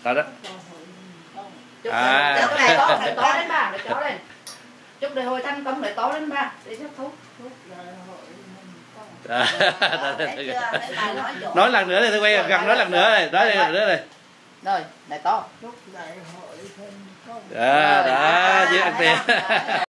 Đó đó. Chúc này to đến ba, để chó lên. Chúc đời hội thành công để to lên ba, để cho thuốc. Nói lần nữa đi, tôi quay gần nói lần nữa này, nói đi lần nữa này. Rồi, để to. Đó, đó, với anh tiền.